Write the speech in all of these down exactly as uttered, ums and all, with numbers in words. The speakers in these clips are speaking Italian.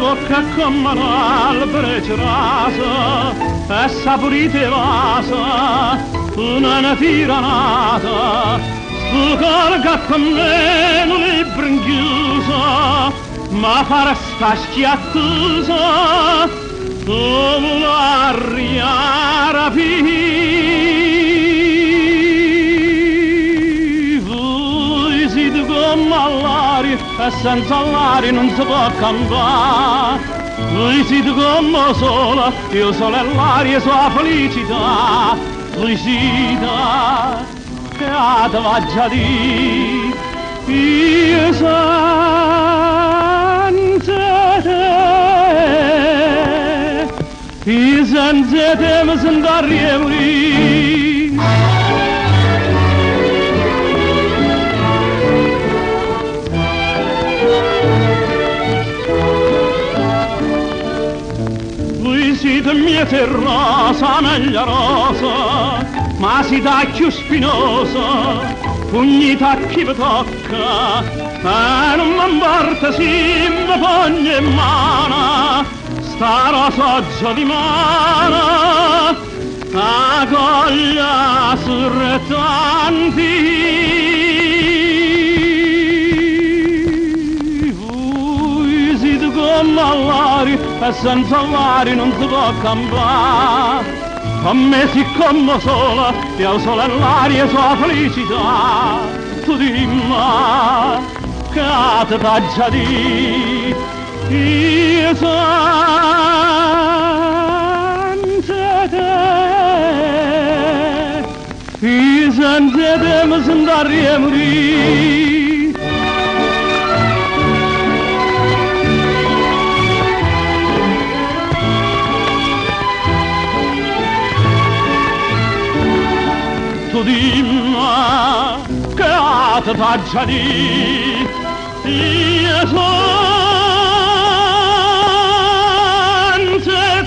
bocca come un'albero rasa e saporite vasa una ne tiranata sto cuore che con me non è brinchiusa ma farà sta schiattosa come l'aria rapì voi siete come all'aria e senza l'aria non si può campare voi siete come sola io solo e l'aria sua felicità felicità che a te va già di io senza te io senza te mi sento a riemorire voi siete mia terrosa meglio rosa ma si dà più spinosa ogni tacchi mi tocca e non mi importa se mi pogno in mano sta rosa già di mano a coglia sur tanti voi siete come all'aria e senza l'aria non si può campare con me si come sola, io sola e l'aria sua felicità. Tu dimmi che te faccia di io senza te, io senza te mi sento a riemorire. Tu dimmi che a te faccia di io senza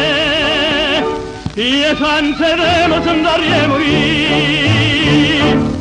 te io senza te mi sento a riemorire